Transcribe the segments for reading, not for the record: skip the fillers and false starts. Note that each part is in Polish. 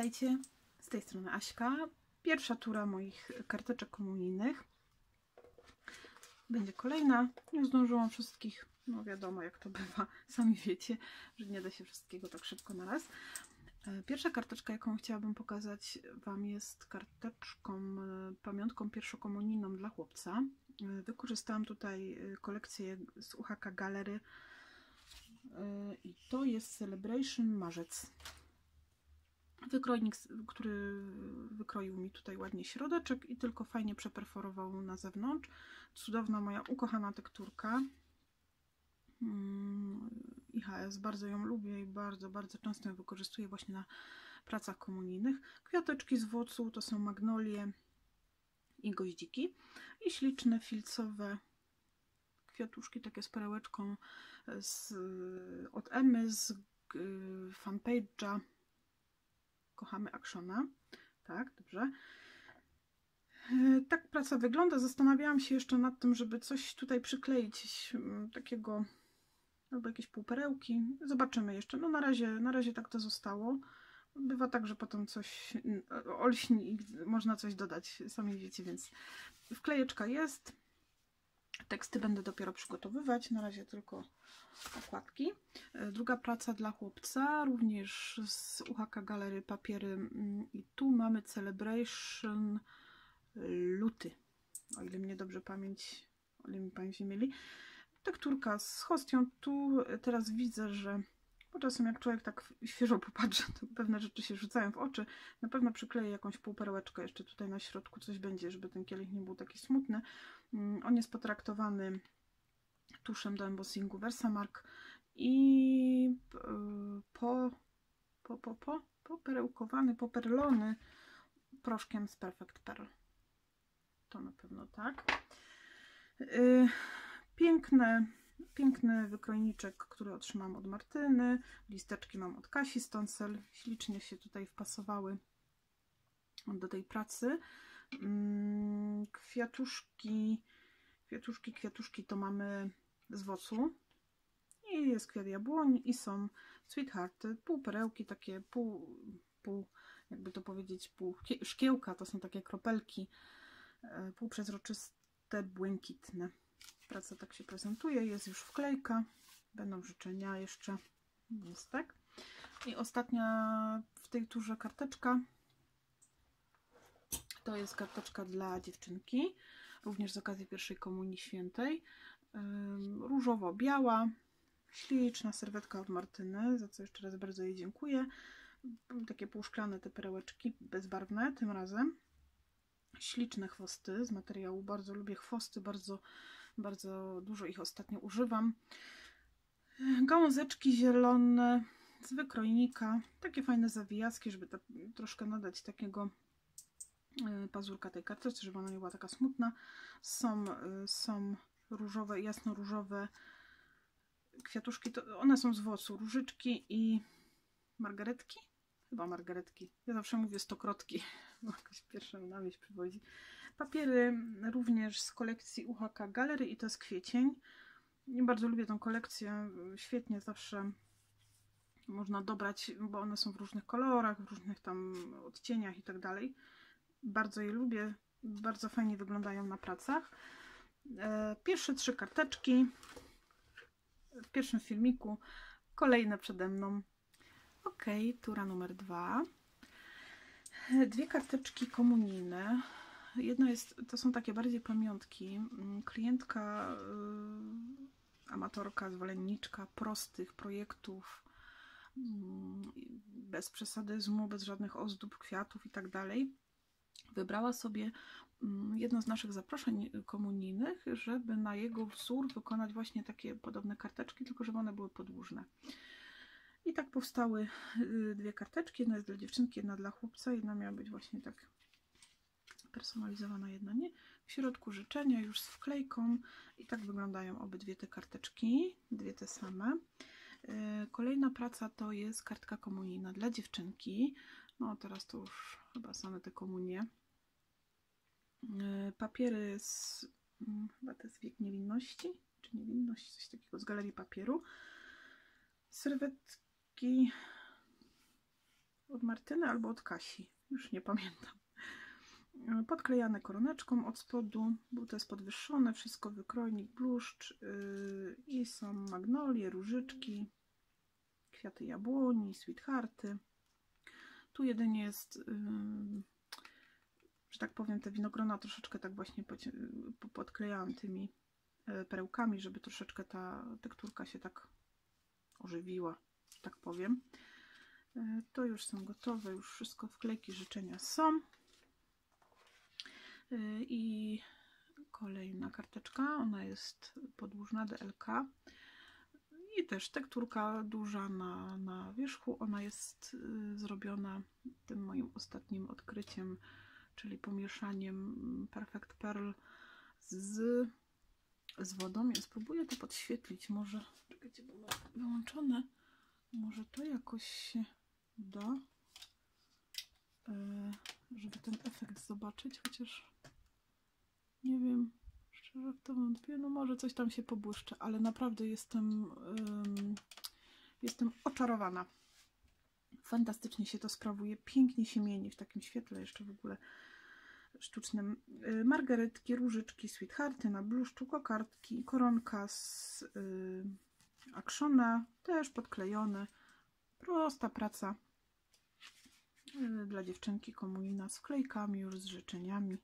Witajcie, z tej strony Aśka. Pierwsza tura moich karteczek komunijnych. Będzie kolejna. Nie zdążyłam wszystkich, no wiadomo jak to bywa, sami wiecie, że nie da się wszystkiego tak szybko na raz. Pierwsza karteczka, jaką chciałabym pokazać Wam, jest karteczką, pamiątką pierwszokomunijną dla chłopca. Wykorzystałam tutaj kolekcję z UHK Gallery i to jest Celebration Marzec. Wykrojnik, który wykroił mi tutaj ładnie środeczek i tylko fajnie przeperforował na zewnątrz. Cudowna moja ukochana tekturka. IHS, bardzo ją lubię i bardzo często ją wykorzystuję właśnie na pracach komunijnych. Kwiateczki z wocu to są magnolie i goździki. I śliczne filcowe kwiatuszki, takie z perełeczką od Emy z fanpage'a Kochamy Actiona. Tak, dobrze. Tak praca wygląda. Zastanawiałam się jeszcze nad tym, żeby coś tutaj przykleić takiego, albo jakieś półperełki. Zobaczymy jeszcze. No na razie tak to zostało. Bywa tak, że potem coś olśni i można coś dodać. Sami wiecie, więc wklejeczka jest. Teksty będę dopiero przygotowywać. Na razie tylko okładki. Druga praca dla chłopca, również z UHK Gallery papiery. I tu mamy Celebration luty. O ile mnie dobrze pamięć mieli. Tekturka z hostią. Tu teraz widzę, że bo czasem jak człowiek tak świeżo popatrzy, to pewne rzeczy się rzucają w oczy. Na pewno przykleję jakąś półperełeczkę jeszcze tutaj na środku, coś będzie, żeby ten kielich nie był taki smutny. On jest potraktowany tuszem do embossingu Versamark i poperełkowany, poperlony proszkiem z Perfect Pearl. To na pewno tak. Piękny wykrojniczek, który otrzymałam od Martyny. Listeczki mam od Kasi Stoncel. Ślicznie się tutaj wpasowały do tej pracy. Kwiatuszki to mamy z wocu. I jest kwiat jabłoni i są sweethearty, półperełki, takie jakby to powiedzieć, pół szkiełka, to są takie kropelki półprzezroczyste, błękitne. Praca tak się prezentuje, jest już wklejka, będą życzenia jeszcze, jest tak. I ostatnia w tej turze karteczka, to jest karteczka dla dziewczynki, również z okazji pierwszej komunii świętej, różowo-biała, śliczna serwetka od Martyny, za co jeszcze raz bardzo jej dziękuję. Takie półszklane te perełeczki, bezbarwne tym razem. Śliczne chwosty z materiału, bardzo lubię chwosty, bardzo dużo ich ostatnio używam. Gałązeczki zielone z wykrojnika, takie fajne zawijaski, żeby troszkę nadać takiego pazurka tej karteczce, żeby ona nie była taka smutna. Są różowe, jasno-różowe kwiatuszki, one są z wocu, różyczki i margaretki? Chyba margaretki. Ja zawsze mówię stokrotki, bo jakoś pierwsza mi na myśl przywodzi. Papiery również z kolekcji UHK Gallery i to jest kwiecień. Ja bardzo lubię tą kolekcję, świetnie zawsze można dobrać, bo one są w różnych kolorach, w różnych tam odcieniach i tak dalej. Bardzo je lubię, bardzo fajnie wyglądają na pracach. Pierwsze 3 karteczki w pierwszym filmiku, kolejne przede mną. Ok, tura numer 2. 2 karteczki komunijne. Jedna to są takie bardziej pamiątki. Klientka, amatorka, zwolenniczka prostych projektów, bez przesadyzmu, bez żadnych ozdób, kwiatów i tak dalej. Wybrała sobie jedno z naszych zaproszeń komunijnych, żeby na jego wzór wykonać właśnie takie podobne karteczki, tylko żeby one były podłużne. I tak powstały 2 karteczki, jedna jest dla dziewczynki, jedna dla chłopca, jedna miała być właśnie tak personalizowana, jedna nie. W środku życzenia już z wklejką i tak wyglądają obydwie te karteczki, 2 te same. Kolejna praca to jest kartka komunijna dla dziewczynki. No teraz to już chyba same te komunie. Papiery chyba to jest Wiek Niewinności, czy Niewinność, coś takiego z Galerii Papieru. Serwetki od Martyny albo od Kasi, już nie pamiętam. Podklejane koroneczką od spodu, bo to jest podwyższone, wszystko wykrojnik, bluszcz i są magnolie, różyczki, kwiaty jabłoni, sweethearty. Tu jedynie jest, że tak powiem, te winogrona troszeczkę tak właśnie podklejałam tymi perełkami, żeby troszeczkę ta tekturka się tak ożywiła, że tak powiem. To już są gotowe, już wszystko, wklejki, życzenia są. I kolejna karteczka, ona jest podłużna DLK i też tekturka duża na wierzchu. Ona jest zrobiona tym moim ostatnim odkryciem, czyli pomieszaniem Perfect Pearl z wodą. Ja spróbuję to podświetlić, może, czekajcie, bo mam wyłączone, może to jakoś się uda, żeby ten efekt zobaczyć, chociaż nie wiem, szczerze w to wątpię, no może coś tam się pobłyszczy, ale naprawdę jestem oczarowana. Fantastycznie się to sprawuje, pięknie się mieni w takim świetle jeszcze w ogóle sztucznym. Margaretki, różyczki, sweethearty na bluszczu, kokardki, koronka z Actiona, też podklejone. Prosta praca dla dziewczynki, komunina z wklejkami, już z życzeniami.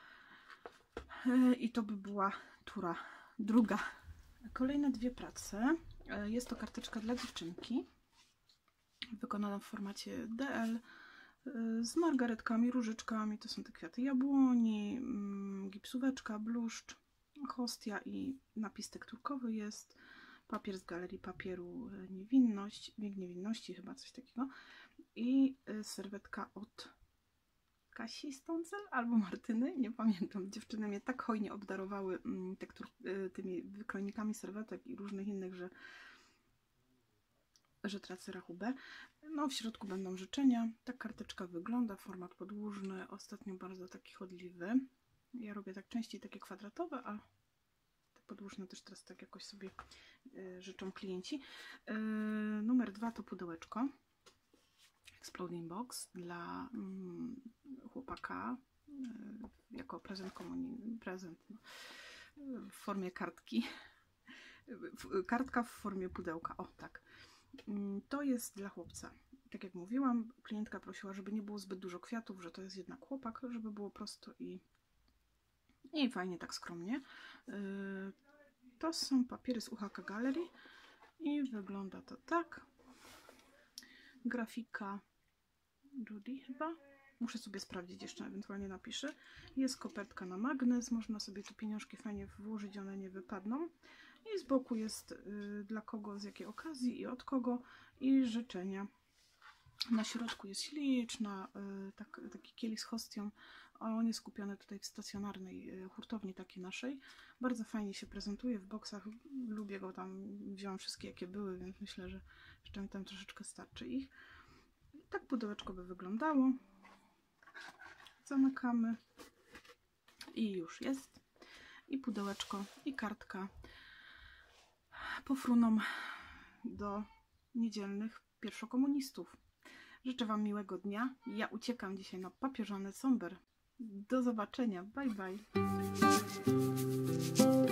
I to by była tura druga. Kolejne dwie prace. Jest to karteczka dla dziewczynki, wykonana w formacie DL, z margaretkami, różyczkami. To są te kwiaty jabłoni, gipsóweczka, bluszcz, hostia i napis tekturkowy jest. Papier z Galerii Papieru Niewinność, Bieg Niewinności, chyba coś takiego. I serwetka od Kasi Stoncel albo Martyny, nie pamiętam. Dziewczyny mnie tak hojnie obdarowały tymi wykrojnikami serwetek i różnych innych, że tracę rachubę. No, w środku będą życzenia. Tak karteczka wygląda, format podłużny, ostatnio bardzo taki chodliwy. Ja robię tak częściej takie kwadratowe, a te podłużne też teraz tak jakoś sobie życzą klienci. Numer 2 to pudełeczko Exploding Box dla chłopaka jako prezent no, w formie kartki. Kartka w formie pudełka, o tak. To jest dla chłopca. Tak jak mówiłam, klientka prosiła, żeby nie było zbyt dużo kwiatów, że to jest jednak chłopak, żeby było prosto i fajnie, tak skromnie. To są papiery z UHK Gallery i wygląda to tak. Grafika Judy chyba. Muszę sobie sprawdzić jeszcze, ewentualnie napiszę. Jest kopertka na magnes, można sobie tu pieniążki fajnie włożyć, one nie wypadną. I z boku jest dla kogo, z jakiej okazji i od kogo i życzenia. Na środku jest śliczna, taki kielich z hostią. On jest kupiony tutaj w stacjonarnej hurtowni takiej naszej. Bardzo fajnie się prezentuje w boksach. Lubię go tam, wziąłam wszystkie jakie były, więc myślę, że jeszcze mi tam troszeczkę starczy ich. Tak pudełeczko by wyglądało. Zamykamy i już jest. I pudełeczko, i kartka pofruną do niedzielnych pierwszokomunistów. Życzę Wam miłego dnia. Ja uciekam dzisiaj na papieżony somber. Do zobaczenia. Bye, bye.